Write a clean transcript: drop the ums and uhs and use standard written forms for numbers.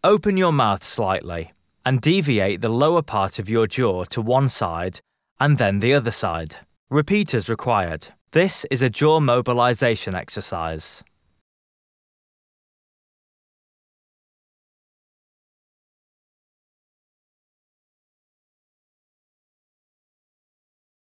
Open your mouth slightly and deviate the lower part of your jaw to one side and then the other side. Repeat as required. This is a jaw mobilization exercise.